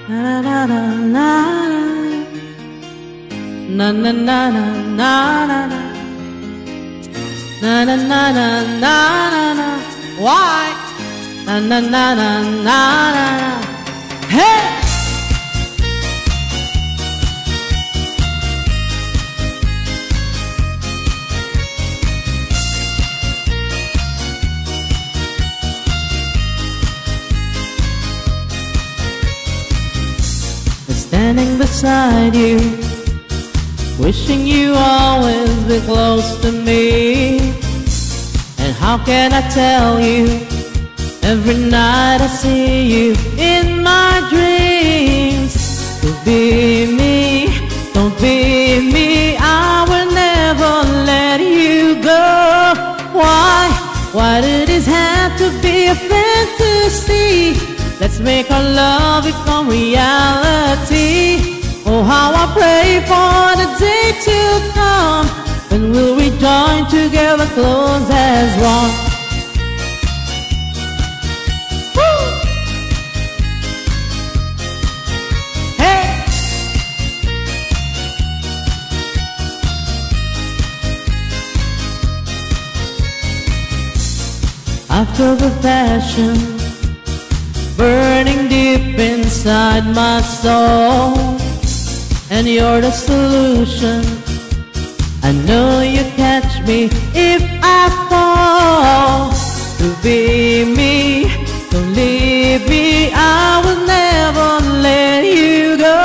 Na na na na na na na na na na na na na na na na na. Why? Na na na na na na. Hey! Standing beside you, wishing you always be close to me. And how can I tell you, every night I see you in my dreams. Don't be me, don't be me, I will never let you go. Why did it have to be a fantasy? Let's make our love become reality. Oh, how I pray for the day to come when we'll rejoin together close as one. Woo! Hey! After the passion burning deep inside my soul, and you're the solution. I know you catch me if I fall. To be me, don't leave me, I will never let you go.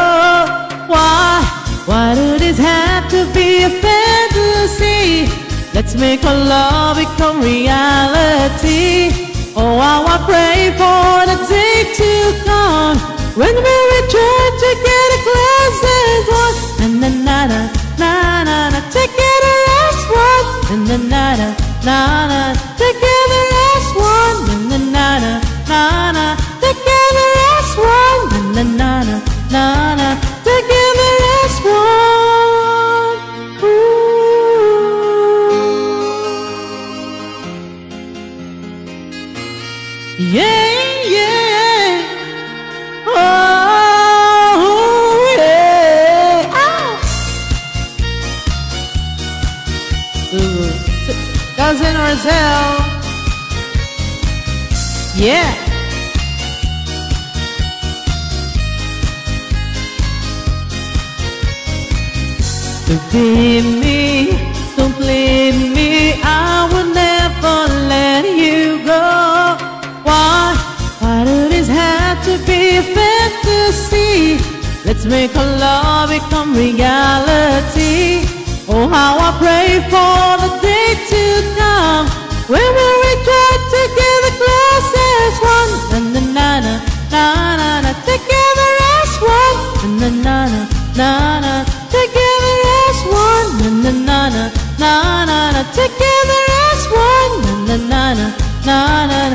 Why did it have to be a fantasy? Let's make our love become reality. Oh, how I pray for the day to come when we return together close as one. And the na-na, na-na-na, together as one. And the na-na, na-na, together as one. And the na-na, na-na, together as one. And the na-na, na-na, together as one. Ooh. Yeah, yeah. Oh, yeah. Ow. Cousin Roselle. Yeah. To be me, don't blame me, I will never let you go. Why did this have to be a fantasy? Let's make our love become reality. Oh, how I pray for the day to come when we return together close as one. And the na-na, na-na-na, together as one. And the na-na, na-na, together as one. And the na-na, na-na-na, together as one. And the na-na, na-na.